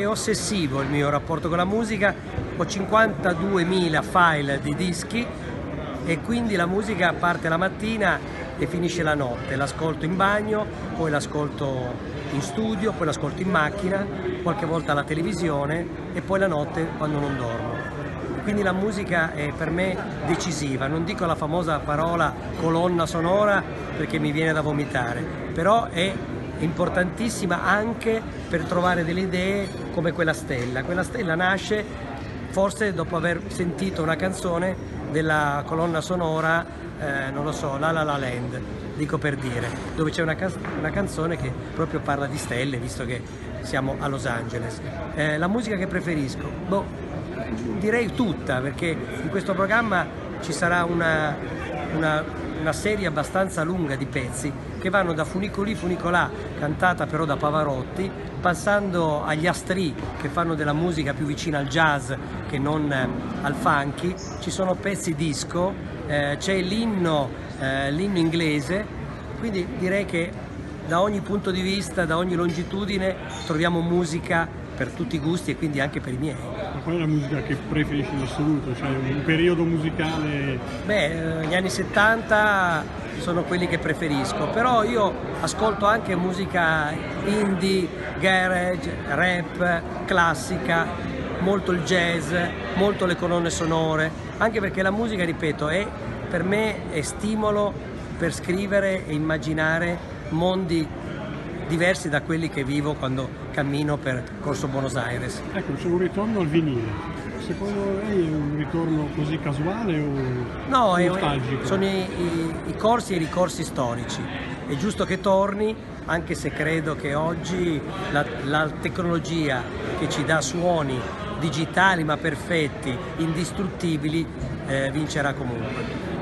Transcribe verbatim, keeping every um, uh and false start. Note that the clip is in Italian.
ossessivo il mio rapporto con la musica, ho cinquantaduemila file di dischi e quindi la musica parte la mattina e finisce la notte, l'ascolto in bagno, poi l'ascolto in studio, poi l'ascolto in macchina, qualche volta alla televisione e poi la notte quando non dormo. Quindi la musica è per me decisiva, non dico la famosa parola colonna sonora perché mi viene da vomitare, però è importantissima anche per trovare delle idee come quella stella. Quella stella nasce forse dopo aver sentito una canzone della colonna sonora, eh, non lo so, La La La Land, dico per dire, dove c'è una, can una canzone che proprio parla di stelle, visto che siamo a Los Angeles. Eh, la musica che preferisco? Boh, direi tutta, perché in questo programma ci sarà una, una, una serie abbastanza lunga di pezzi che vanno da Funicoli Funicolà, cantata però da Pavarotti, passando agli Astri che fanno della musica più vicina al jazz che non eh, al funky. Ci sono pezzi disco, eh, c'è l'inno eh, l'inno inglese, quindi direi che da ogni punto di vista, da ogni longitudine troviamo musica per tutti i gusti e quindi anche per i miei. Ma qual è la musica che preferisci in assoluto? Cioè un periodo musicale? Beh, gli anni settanta sono quelli che preferisco, però io ascolto anche musica indie, garage, rap, classica, molto il jazz, molto le colonne sonore, anche perché la musica, ripeto, è, per me è stimolo per scrivere e immaginare mondi diversi da quelli che vivo quando cammino per Corso Buenos Aires. Ecco, c'è un ritorno al vinile. Secondo lei è un ritorno così casuale o no, nostalgico? No, sono i, i, i corsi e i ricorsi storici. È giusto che torni, anche se credo che oggi la, la tecnologia che ci dà suoni digitali ma perfetti, indistruttibili, eh, vincerà comunque.